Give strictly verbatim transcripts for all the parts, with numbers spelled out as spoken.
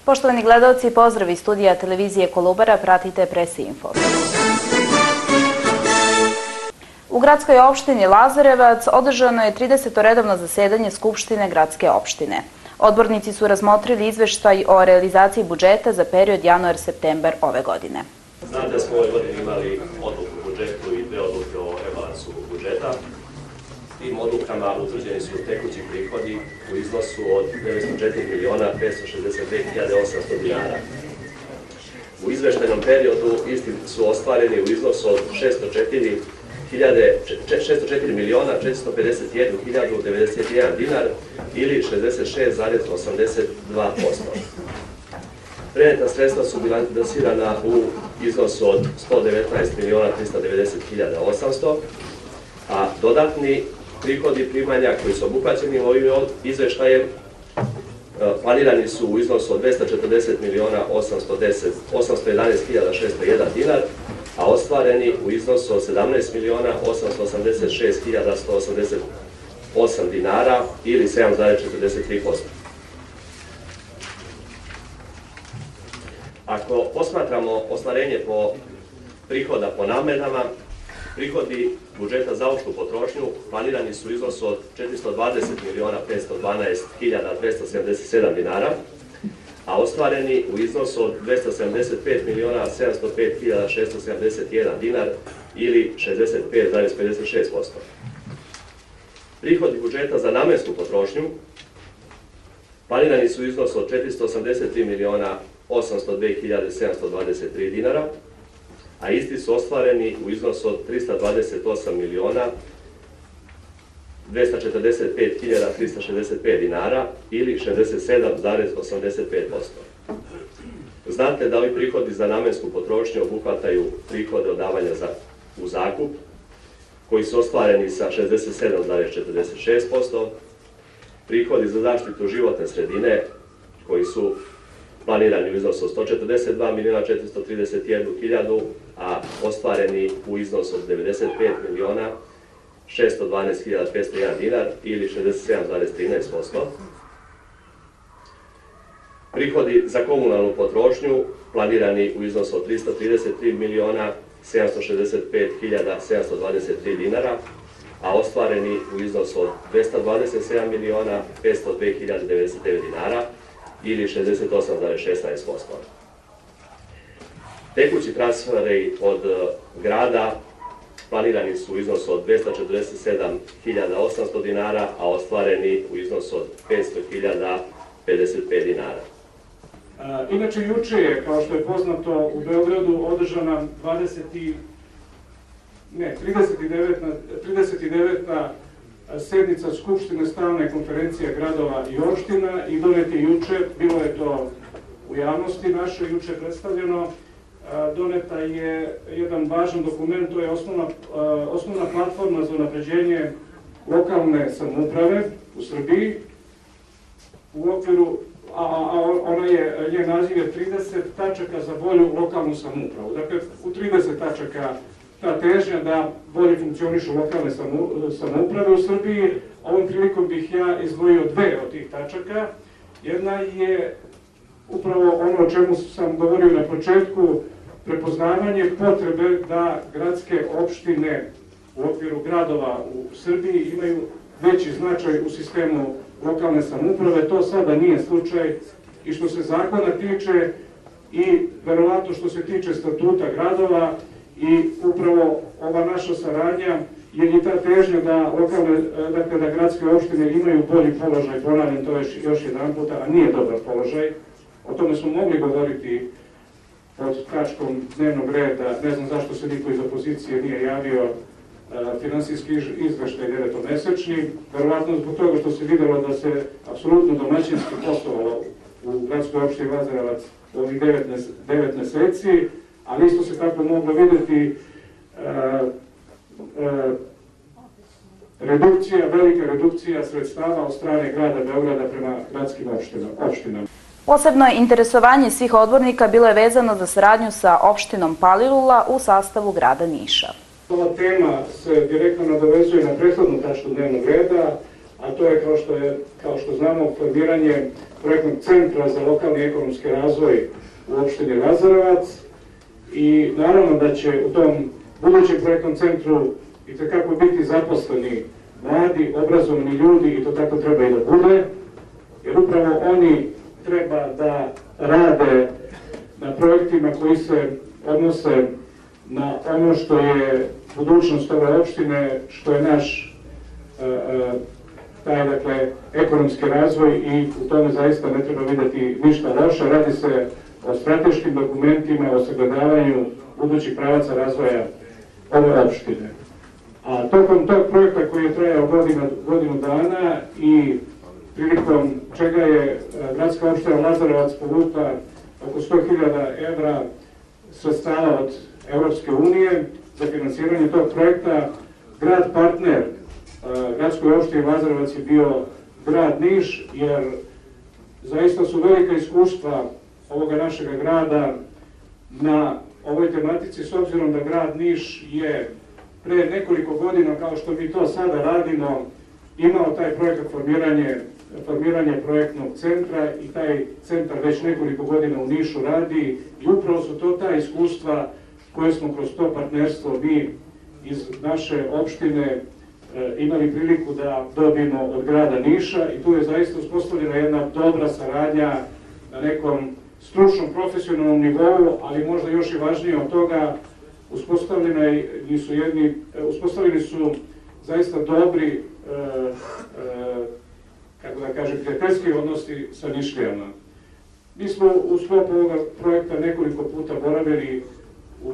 Poštovani gledalci, pozdrav iz studija televizije Kolubara, pratite Press Info. U gradskoj opštini Lazarevac održano je trideseto redovno zasedanje Skupštine gradske opštine. Odbornici su razmotrili izveštaj o realizaciji budžeta za period januar-septembar ove godine. Znate da smo ove godine imali odluku o budžetu i dve odluke o rebalansu budžeta. Tim odlukama utvrđeni su tekući prihodi u iznosu od devetsto četiri miliona petsto šezdeset pet hiljada osamsto dinara. U izveštajnom periodu isti su ostvareni u iznosu od šesto četiri miliona četiristo pedeset jednu hiljadu devedeset jedan dinar ili šezdeset šest zarez osamdeset dva posto. Preneta sredstva su bilansirana u iznosu od sto devetnaest miliona trista devedeset hiljada osamsto, a dodatni prihodi primanja koji su obuhvaćeni ovim izveštajem planirani su u iznosu od dvesta četrdeset miliona osamsto jedanaest hiljada šesto jedan dinar, a ostvareni u iznosu od sedamnaest miliona osamsto osamdeset šest hiljada sto osamdeset osam dinara ili sedam zarez četrdeset tri posto. Ako posmatramo ostvarenje po prihoda po namenama, prihodi budžeta za opštu potrošnju planirani su u iznosu od četiristo dvadeset miliona petsto dvanaest hiljada dvesta sedamdeset sedam dinara, a ostvareni u iznosu od dvesta sedamdeset pet miliona sedamsto pet hiljada šesto sedamdeset jedan dinar ili šezdeset pet zarez pedeset šest posto. Prihodi budžeta za namensku potrošnju planirani su u iznosu od četiristo osamdeset tri miliona osamsto dve hiljade sedamsto dvadeset tri dinara, a isti su ostvareni u iznosu od trista dvadeset osam miliona dvesta četrdeset pet hiljada trista šezdeset pet dinara ili šezdeset sedam zarez osamdeset pet posto. Znate da ovi prihodi za namensku potrošnju obuhvataju prihode od davanja u zakup, koji su ostvareni sa šezdeset sedam zarez četrdeset šest posto, prihodi za zaštitu životne sredine, koji su planirani u iznosu od sto četrdeset dva miliona četiristo trideset jednu hiljadu, a ostvareni u iznosu od devedeset pet miliona šesto dvanaest hiljada petsto jedan dinar ili šezdeset sedam zarez trinaest posto. Prihodi za komunalnu potrošnju planirani u iznosu od trista trideset tri miliona sedamsto šezdeset pet hiljada sedamsto dvadeset tri dinara, a ostvareni u iznosu od dvesta dvadeset sedam miliona petsto dve hiljade devedeset devet dinara ili šezdeset osam zarez šesnaest posto. Tekući transferi od grada planirani su u iznosu od dvesta četrdeset sedam hiljada osamsto dinara, a ostvareni u iznosu od petsto hiljada pedeset pet dinara. Inače, juče je, kao što je poznato, u Beogradu održana trideset deveta sednica Skupštine stalne konferencije gradova i opština i donet je juče, bilo je to u javnosti našoj juče predstavljeno, doneta je jedan važan dokument, to je osnovna platforma za unapređenje lokalne samouprave u Srbiji. U okviru, a ona je, njen naziv je trideset tačaka za bolju lokalnu samoupravu. Dakle, u trideset tačaka ta težnja da bolje funkcionišu lokalne samouprave u Srbiji. Ovom prilikom bih ja izdvojio dve od tih tačaka. Jedna je upravo ono o čemu sam govorio na početku, prepoznavanje potrebe da gradske opštine u okviru gradova u Srbiji imaju veći značaj u sistemu lokalne samouprave. To sada nije slučaj i što se zakona tiče i verovatno što se tiče statuta gradova i upravo ova naša saradnja je i ta težnja da lokalne, dakle da gradske opštine imaju bolji položaj, ponavljam to još jedan puta, a nije dobar položaj. O tome smo mogli govoriti pod tačkom dnevnog reda, ne znam zašto se niko iz opozicije nije javio, finansijski izveštaj devetomesečni, verovatno zbog toga što se videlo da se apsolutno domaćinski poslovalo u gradskoj opštini Lazarevac ovih devet meseci, ali isto se tako moglo videti redukcija, velika redukcija sredstava od strane grada Beograda prema gradskim opštinama. Posebno interesovanje svih odbornika bilo je vezano za saradnju sa opštinom Palilula u sastavu grada Niša. Ova tema se direktno nadovezuje na prethodnu tačku dnevnog reda, a to je kao što, je, kao što znamo formiranje projektnog centra za lokalni ekonomski razvoj u opštini Lazarevac i naravno da će u tom budućem projektnom centru itekako biti zaposleni mladi, obrazovani ljudi i to tako treba i da bude, jer upravo oni treba da rade na projektima koji se odnose na ono što je budućnost ove opštine, što je naš taj, dakle, ekonomski razvoj i u tome zaista ne treba vidjeti ništa loše. Radi se o strateškim dokumentima, o sagledavanju budućih pravaca razvoja ove opštine. A tokom tog projekta koji je trajao godinu, godinu dana i prilikom čega je gradska opština Lazarevac povukla oko sto hiljada evra sredstava od Evropske unije za finansiranje tog projekta, grad partner gradskoj opštini Lazarevac je bio grad Niš, jer zaista su velika iskustva ovoga našega grada na ovoj tematici, s obzirom da grad Niš je pre nekoliko godina, kao što mi to sada radimo, imao taj projekat formiranje, formiranje projektnog centra i taj centar već nekoliko godina u Nišu radi i upravo su to ta iskustva koje smo kroz to partnerstvo mi iz naše opštine imali priliku da dobijemo od grada Niša i tu je zaista uspostavljena jedna dobra saradnja na nekom stručnom, profesionalnom nivou, ali možda još i važnije od toga, uspostavljeni su, jedni, uspostavljeni su zaista dobri, e, e, kako da kažem, prijateljski odnosi sa Nišlijama. Mi smo u sklopu ovoga projekta nekoliko puta boravili u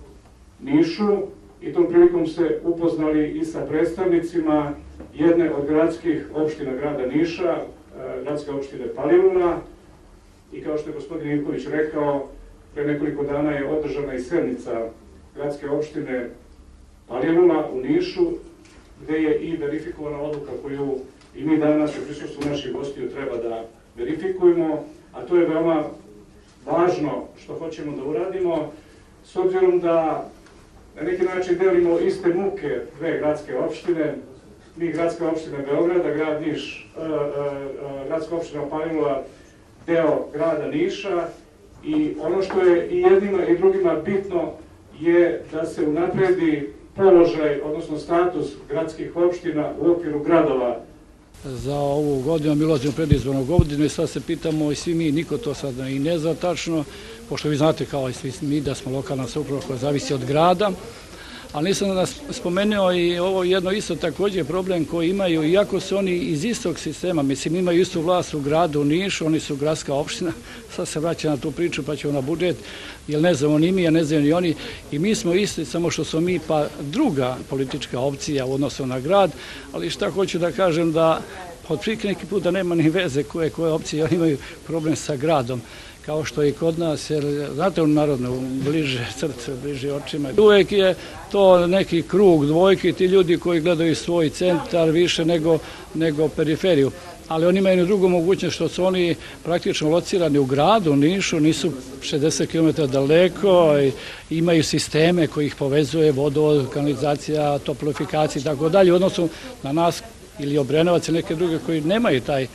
Nišu i tom prilikom se upoznali i sa predstavnicima jedne od gradskih opština grada Niša, gradske opštine Palilula, i kao što je gospodin Ivković rekao, pre nekoliko dana je održana i sednica gradske opštine Palilula u Nišu, gde je i verifikovana odluka koju i mi danas u prisustvu naših gostiju treba da verifikujemo, a to je veoma važno što hoćemo da uradimo, s obzirom da na neki način delimo iste muke dve gradske opštine, mi gradska opština Beograda, grad Niš, uh, uh, uh, gradska opština Palilula, deo grada Niša, i ono što je i jednima i drugima bitno je da se unapredi položaj, odnosno status gradskih opština u okviru gradova. Za ovu godinu mi ulazimo u predizbornu godinu i sad se pitamo i svi mi, niko to sad i ne zna tačno, pošto vi znate kao i svi mi da smo lokalna samouprava koja zavisi od grada, ali nisam da spomenuo i ovo jedno isto također problem koji imaju, iako su oni iz istog sistema, mislim imaju istu vlast u gradu u Nišu, oni su gradska opština, sad se vraća na tu priču pa ćemo na budžet, jer ne znamo ni mi, ja ne znamo ni oni, i mi smo isti, samo što smo mi pa druga politička opcija u odnosu na grad, ali šta hoću da kažem da od prilike neki put da nema ni veze koje, koje opcije, oni imaju problem sa gradom, kao što je i kod nas, jer znate u narodnu, bliže srce, bliže očima. Uvijek je to neki krug dvojki, ti ljudi koji gledaju svoj centar više nego, nego periferiju. Ali oni imaju drugu mogućnost što su oni praktično locirani u gradu, u Nišu, nisu šezdeset kilometara daleko, i imaju sisteme koji ih povezuje, vodovod, kanalizacija, toplifikacija i tako dalje, u odnosu na nas ili Obrenovac ili neke druge koji nemaju taj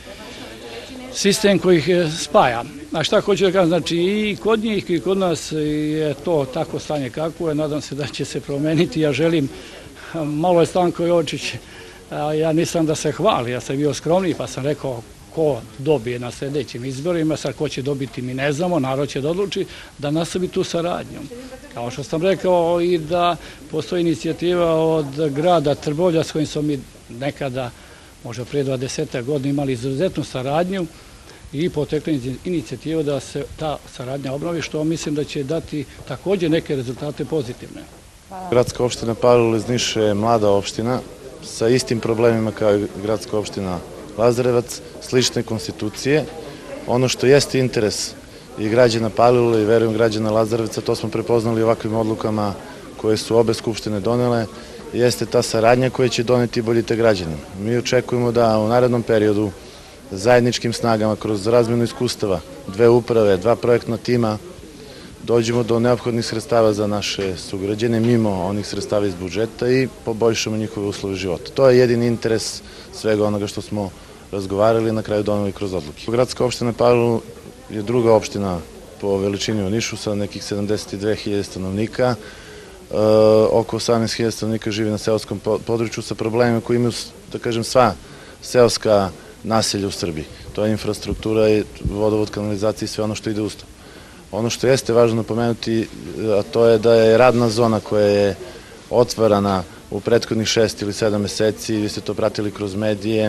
sistem koji ih spaja. A šta hoću da kažem, znači i kod njih i kod nas je to tako stanje kako je, nadam se da će se promeniti. Ja želim, malo je Stanko Jočić, ja nisam da se hvali, ja sam bio skromniji pa sam rekao ko dobije na sljedećim izborima, sad ko će dobiti mi ne znamo, narod će da odluči, da nastavi tu saradnju. Kao što sam rekao i da postoji inicijativa od grada Trbovlja s kojim smo mi nekada, možda prije dvadeset godina, imali izuzetnu saradnju i potekla inicijativa da se ta saradnja obnovi, što mislim da će dati također neke rezultate pozitivne. Gradska opština Palilula iz Niša je mlada opština sa istim problemima kao i gradska opština Lazarevac, slične konstitucije. Ono što jeste interes i građana Palilule i verujem građana Lazarevca, to smo prepoznali ovakvim odlukama koje su obe skupštine donele, jeste ta saradnja koja će doneti boljite građanima. Mi očekujemo da u narednom periodu zajedničkim snagama kroz razmjenu iskustava, dve uprave, dva projektna tima, dođemo do neophodnih sredstava za naše sugrađane, mimo onih sredstava iz budžeta i poboljšamo njihove uslove života. To je jedini interes svega onoga što smo razgovarali i na kraju doneli kroz odluke. Gradska opština Palilula je druga opština po veličini u Nišu sa nekih sedamdeset dve hiljade stanovnika. E, oko osamnaest hiljada stanovnika živi na seoskom području sa problemima koji imaju, da kažem, sva seoska naselja u Srbiji. To je infrastruktura i vodovod, kanalizacija i sve ono što ide uz to. Ono što jeste važno napomenuti, a to je da je radna zona koja je otvarana u prethodnih šest ili sedam meseci, vi ste to pratili kroz medije,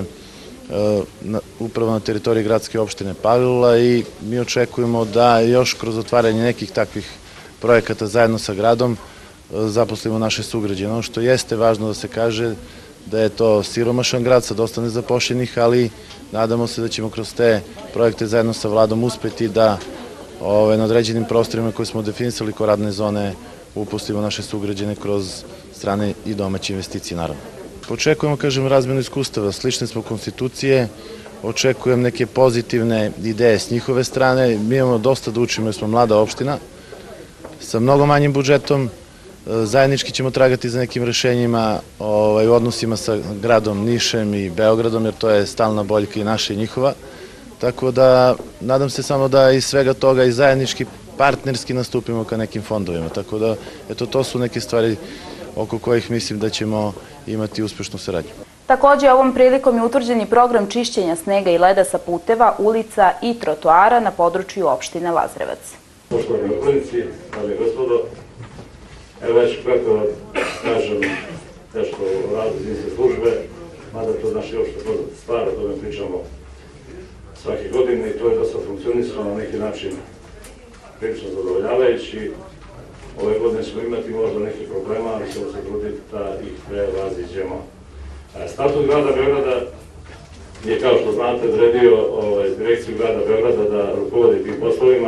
upravo na teritoriji gradske opštine Palilula i mi očekujemo da još kroz otvaranje nekih takvih projekata zajedno sa gradom zaposlimo naše sugrađane. Ono što jeste važno da se kaže da je to siromašan grad sa dosta nezapošljenih, ali nadamo se da ćemo kroz te projekte zajedno sa vladom uspeti da na određenim prostorima koje smo definisali kao radne zone upustimo naše sugrađane kroz strane i domaće investicije, naravno. Očekujemo, kažem, razmenu iskustava, slične smo konstitucije, očekujem neke pozitivne ideje s njihove strane, mi imamo dosta da učimo jer smo mlada opština sa mnogo manjim budžetom, zajednički ćemo tragati za nekim rešenjima u odnosima sa gradom Nišem i Beogradom, jer to je stalna boljka i naša i njihova. Tako da, nadam se samo da iz svega toga i zajednički partnerski nastupimo ka nekim fondovima. Tako da, eto, to su neke stvari oko kojih mislim da ćemo imati uspešnu saradnju. Takođe, ovom prilikom je utvrđen i program čišćenja snega i leda sa puteva, ulica i trotoara na području opštine Lazarevac. Poštovani okolici, dame i gospodo, evo ja ću kratko kažem nešto o radu zimske službe, mada to naši opšte poznate stvar, o tome pričamo svake godine i to je dosta funkcionisano na neki način prilično zadovoljavajući. Ove godine ćemo imati možda neke problema, ali ćemo se truditi da ih prevaziđemo. Statut grada Beograda je, kao što znate, odredio direkciju grada Beograda da rukovodi tim poslovima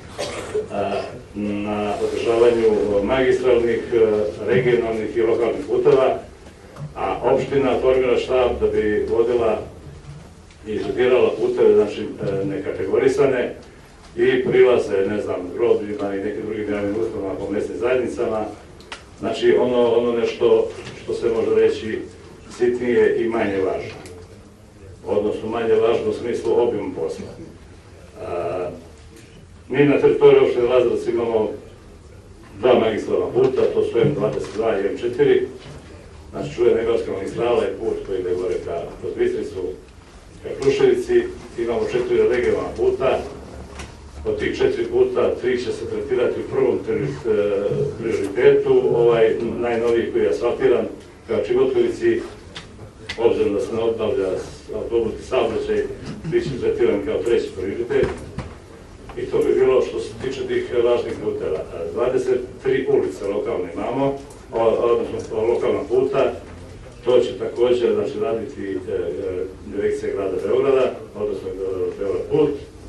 na održavanju magistralnih, regionalnih i lokalnih puteva, a opština formira štab da bi vodila i izbirala puteve, znači nekategorisane, i prilaze, ne znam, grobljima i nekim drugim javnim ustanovama po mesnim zajednicama. Znači, ono, ono nešto što se može reći sitnije i manje važno. Odnosno, manje važno u smislu obima posla. A, mi na teritoriju opštine Lazarevac imamo dva magistralna puta, to su M dvadeset dva i M četiri. Znači, čuvena Ibarska magistrala je put koji ide gore ka kroz Bistricu, ka Kruševici. Imamo četiri regionalna puta. Od tih četiri puta, tri će se tretirati u prvom prioritetu, ovaj najnoviji koji je asfaltiran ka Čibotkovici, obzirom da se ne obnavlja autobusni saobraćaj, bit će tretiran kao treći prioritet. I to bi bilo što se tiče tih važnih puteva. dvadeset tri ulice lokalne imamo, odnosno lokalna puta, to će također znači, raditi direkcija grada Beograda, odnosno Beograd put.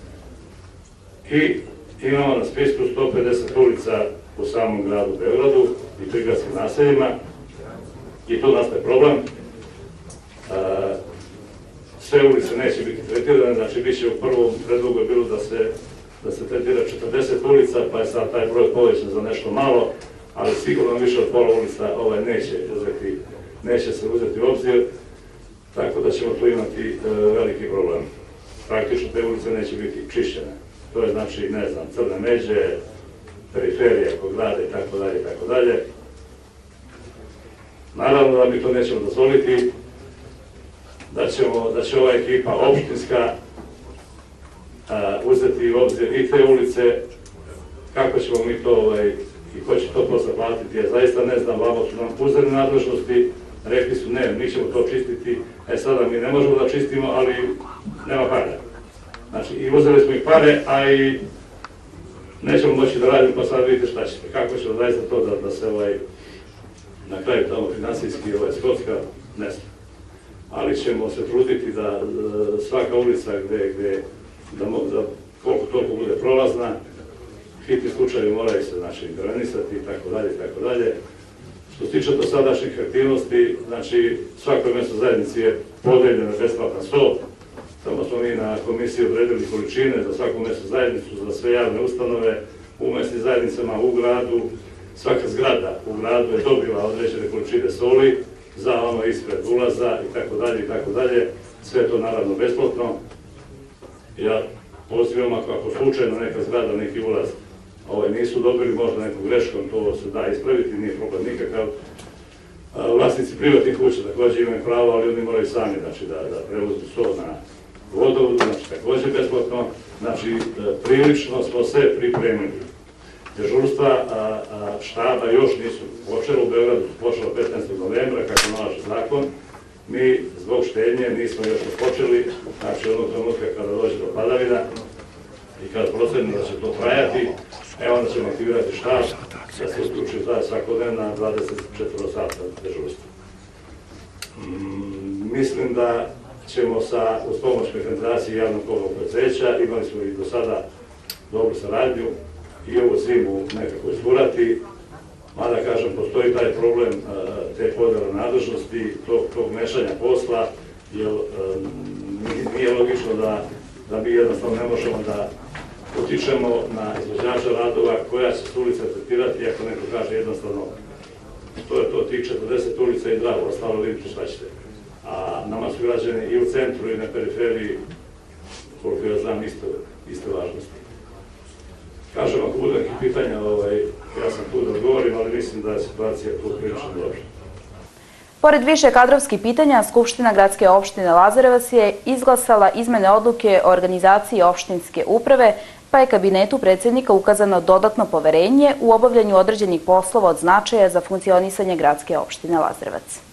I imamo na spisku sto pedeset ulica u samom gradu Beogradu i prigradskim naseljima i tu nastaje problem. Sve ulice neće biti tretirane, znači bit će u prvom predlogu je bilo da se, da se tretira četrdeset ulica, pa je sad taj broj povećan za nešto malo, ali sigurno više od pola ulica ovaj neće, uzeti, neće se uzeti u obzir, tako da ćemo tu imati veliki problem. Praktično te ulice neće biti čišćene. To je znači, ne znam, Crne Međe, periferija kod grada i tako dalje i tako dalje. Naravno da mi to nećemo dozvoliti, da, ćemo, da će ova ekipa opštinska a, uzeti u obzir i te ulice, kako ćemo mi to, ovaj, i ko će to posle platiti, ja zaista ne znam, vamo su nam uzeli nadležnosti, rekli su ne, mi ćemo to čistiti, e sada mi ne možemo da čistimo, ali nema para. Znači, i uzeli smo i pare, a i nećemo moći da radimo, pa sad vidite šta ćete. Kako ćemo zaista to da, da se ovaj, na kraju tamo finansijski ovaj, skocka, ne znam. Ali ćemo se truditi da, da svaka ulica gde, gde da, da koliko toliko bude prolazna, hitni slučajevi moraju se znači, intervenisati i tako dalje i tako dalje. Što se tiče do sadašnjih aktivnosti, znači svakoj mesto zajednici je podeljena besplatna sto. Samo smo mi na komisiji odredili količine za svaku mesnu zajednicu, za sve javne ustanove, u mesnim zajednicama u gradu, svaka zgrada u gradu je dobila određene količine soli za ono ispred ulaza i tako dalje i tako dalje. Sve to naravno besplatno. Ja pozivam ako slučajno neka zgrada, neki ulaz ovaj, nisu dobili možda neku greškom, to se da ispraviti, nije problem nikakav. Vlasnici privatnih kuća također imaju pravo, ali oni moraju sami znači, da, da preuzmu so na vodovodu, znači također besplatno. Znači, prilično smo se pripremili. Dežurstva a, a, štaba još nisu počela, u Beogradu su počela petnaestog novembra, kako nalaže zakon. Mi zbog štednje nismo još počeli, znači onog trenutka kada dođe do padavina i kada procenimo da će to trajati, evo onda ćemo aktivirati štab da se uključi svakodnevna dvadeset četiri sata dežurstva. Mm, mislim da ćemo sa, uz pomoć mehanizacije javnog komunalnog preduzeća, imali smo i do sada dobru saradnju, i ovo zimu nekako izgurati, mada kažem, postoji taj problem te podele nadležnosti, tog, tog mešanja posla, jer nije logično da, da mi jednostavno ne možemo da utičemo na izvođača radova koja će se ulica tretirati, ako neko kaže jednostavno to je to tih četrdeset ulica i drago, ostalo vidite šta ćete. A nama su građani i u centru i na periferiji, koliko ja znam, isto, isto važnosti. Kažem, ako bude nekih pitanja, ovaj, ja sam tu da odgovorim, ali mislim da je situacija tu prilično dobra. Pored više kadrovskih pitanja, Skupština gradske opštine Lazarevac je izglasala izmene odluke o organizaciji opštinske uprave, pa je kabinetu predsjednika ukazano dodatno poverenje u obavljanju određenih poslova od značaja za funkcionisanje gradske opštine Lazarevac.